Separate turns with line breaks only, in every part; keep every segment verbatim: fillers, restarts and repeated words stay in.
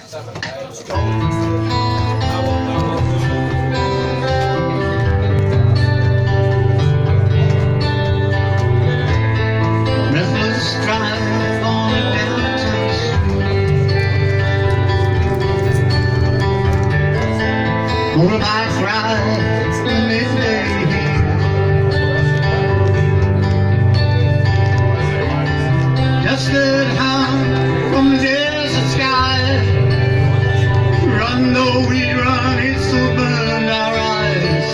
Motorbike ride in midday heat. Dusted hound from the desert sky. Run though we run, it still burned our eyes.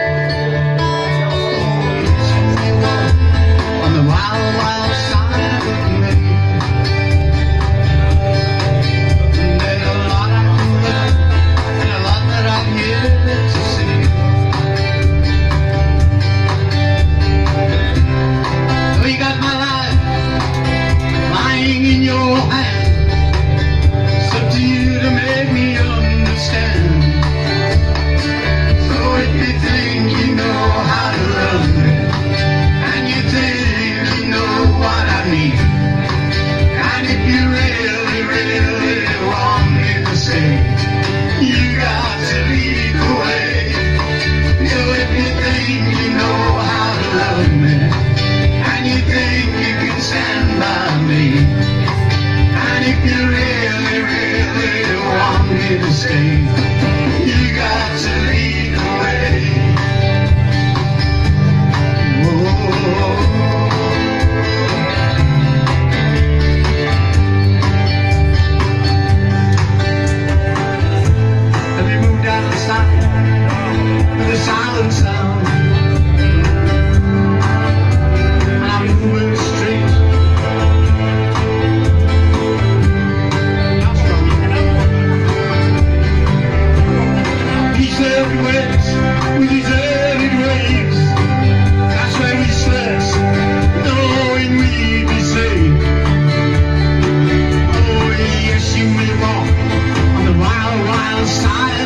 Oh, we walk on the wild, wild side of me. And there's a lot I can learn, and a lot that I'm here to see. So you got my life lying in your hand. It's up to you to make me understand. So if you think you know how to love me, and you think you know what I need, and if you really, really want me to say, you got to lead the way. So if you think you know how to love me, and you think you can stand by me, and if you really, really want me to stay, you got to lead the way. Whoa. Have you moved out of the side of the silent sound? I'm moving straight. These early waves, with these early waves, that's where we slept, knowing we'd be safe. Oh yes, you may walk on the wild, wild side